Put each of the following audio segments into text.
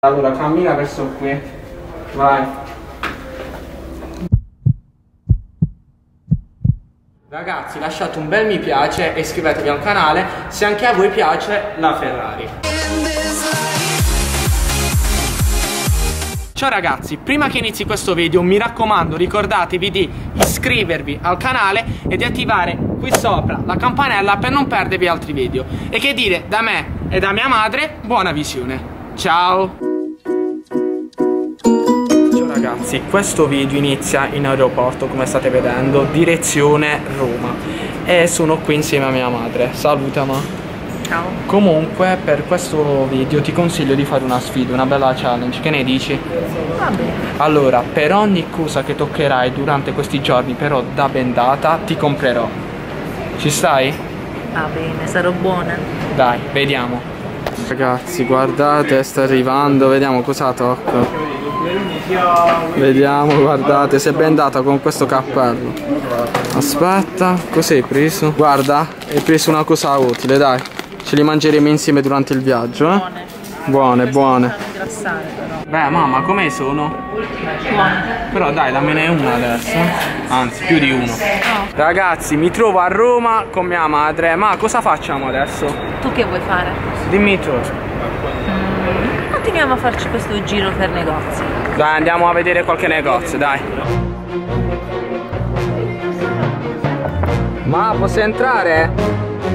Allora cammina verso qui. Vai. Ragazzi, lasciate un bel mi piace e iscrivetevi al canale se anche a voi piace la Ferrari. Ciao ragazzi, prima che inizi questo video mi raccomando ricordatevi di iscrivervi al canale e di attivare qui sopra la campanella per non perdervi altri video. E che dire, da me e da mia madre, buona visione. Ciao! Ciao ragazzi, questo video inizia in aeroporto come state vedendo, direzione Roma. E sono qui insieme a mia madre. Saluta ma. Ciao. Comunque per questo video ti consiglio di fare una sfida, una bella challenge, che ne dici? Va bene. Allora, per ogni cosa che toccherai durante questi giorni, però da bendata, ti comprerò. Ci stai? Va bene, sarò buona. Dai, vediamo. Ragazzi, guardate, sta arrivando, vediamo cosa tocca. Vediamo, guardate, si è bendata con questo cappello. Aspetta, cos'hai preso? Guarda, hai preso una cosa utile, dai. Ce li mangeremo insieme durante il viaggio, eh? Buone, buone. Beh, mamma, come sono? Buone. Però dai, dammene una adesso. Anzi, più di uno. Ragazzi, mi trovo a Roma con mia madre. Ma cosa facciamo adesso? Tu che vuoi fare? Dimmi tu. Continuiamo a farci questo giro per negozi. Dai, andiamo a vedere qualche negozio, dai. Ma posso entrare?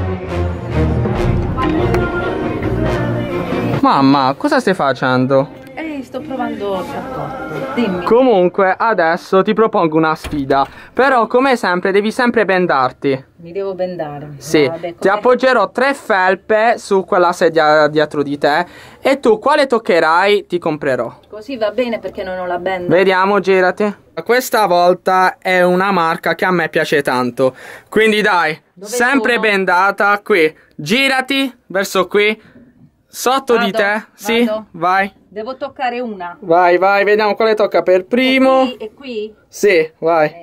Mamma, cosa stai facendo? Sto provando il cappotto. Dimmi. Comunque, adesso ti propongo una sfida. Però, come sempre, devi sempre bendarti. Mi devo bendare. Sì, vabbè, ti appoggerò 3 felpe su quella sedia dietro di te. E tu, quale toccherai, ti comprerò. Così va bene perché non ho la benda. Vediamo, girati. Questa volta è una marca che a me piace tanto. Quindi dai, dove sempre sono? bendata qui. Girati verso qui. Sotto di te. Sì, vai. Devo toccare una. Vai, vai, vediamo quale tocca per primo. E qui? Sì, vai.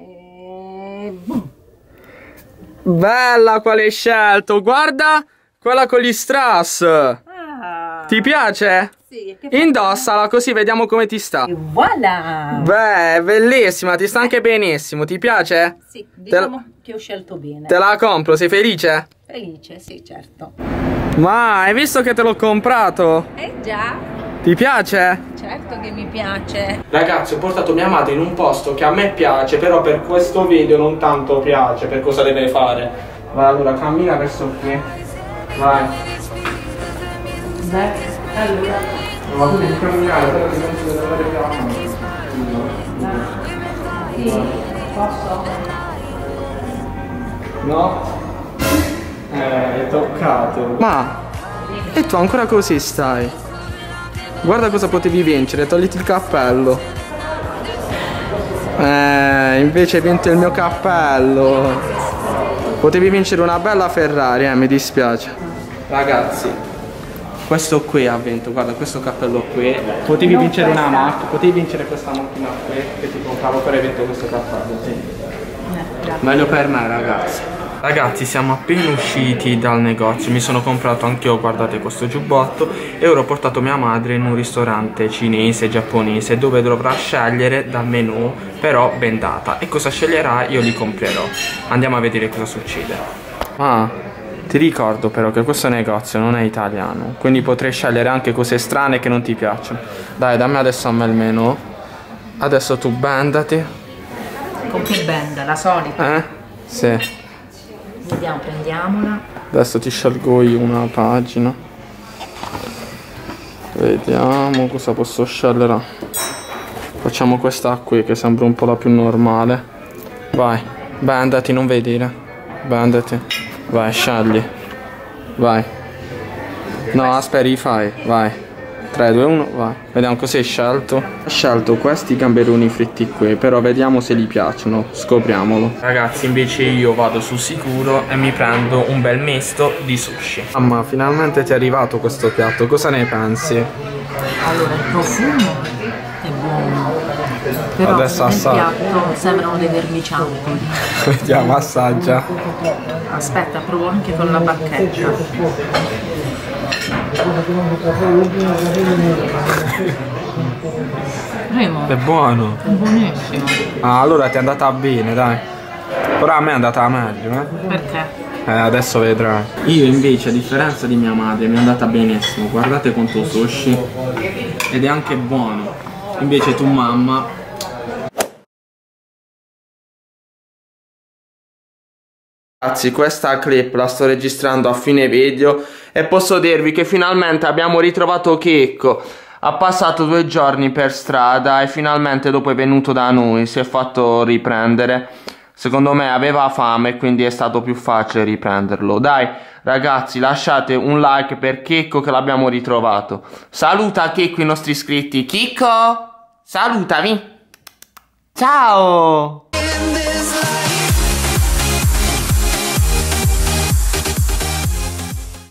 Bella, quale hai scelto? Guarda, quella con gli strass. Ti piace? Sì. Indossala così vediamo come ti sta. E voilà. Beh, bellissima, ti sta anche benissimo. Ti piace? Sì, diciamo che ho scelto bene. Te la compro, sei felice? Felice, sì, certo. Ma hai visto che te l'ho comprato? Già. Ti piace? Certo che mi piace. Ragazzi, ho portato mia madre in un posto che a me piace, però per questo video non tanto piace, per cosa deve fare. Vai, allora, cammina verso qui. Vai. Beh, allora. Ma tu devi camminare, però ti penso di andare più. Sì, posso? No? È toccato. Ma, e tu ancora così stai? Guarda cosa potevi vincere, togliti il cappello. Invece hai vinto il mio cappello. Potevi vincere una bella Ferrari, mi dispiace. Ragazzi, questo qui ha vinto, guarda questo cappello qui. Potevi vincere una macchina, potevi vincere questa macchina qui che ti compravo, però hai vinto questo cappello, sì. Meglio per me, ragazzi. Ragazzi, siamo appena usciti dal negozio, mi sono comprato anch'io, guardate, questo giubbotto e ora ho portato mia madre in un ristorante cinese, giapponese, dove dovrà scegliere dal menù, però bendata, e cosa sceglierà io li comprerò. Andiamo a vedere cosa succede. Ti ricordo però che questo negozio non è italiano, quindi potrei scegliere anche cose strane che non ti piacciono. Dai, dammi adesso a me il menù. Adesso tu bendati. Con che benda? La solita? Sì. Vediamo, prendiamola. Adesso ti scelgo io una pagina. Vediamo cosa posso scegliere. Facciamo questa qui che sembra un po' la più normale. Vai, bendati, non vedere. Bendati. Vai, scegli. Vai. No, aspetta, rifai. Vai. 3, 2, 1, vai. Vediamo cosa hai scelto. Ho scelto questi gamberoni fritti qui, però vediamo se gli piacciono. Scopriamolo. Ragazzi, invece io vado sul sicuro e mi prendo un bel misto di sushi. Mamma, finalmente ti è arrivato questo piatto. Cosa ne pensi? Allora, il profumo è buono. Però adesso nel assaggia. piatto sembrano dei vermiciattoli. Vediamo, assaggia. Aspetta, provo anche con la bacchetta. Primo. È buono. È buonissimo. Ah, allora ti è andata bene, dai. Però a me è andata meglio, eh. Perché? Adesso vedrai. Io invece, a differenza di mia madre, mi è andata benissimo. Guardate quanto sushi. Ed è anche buono. Invece tu, mamma... Ragazzi, questa clip la sto registrando a fine video e posso dirvi che finalmente abbiamo ritrovato Checco. Ha passato 2 giorni per strada e finalmente dopo è venuto da noi, si è fatto riprendere. Secondo me aveva fame, quindi è stato più facile riprenderlo. Dai ragazzi, lasciate un like per Checco che l'abbiamo ritrovato. Saluta Checco i nostri iscritti. Chicco, salutami. Ciao.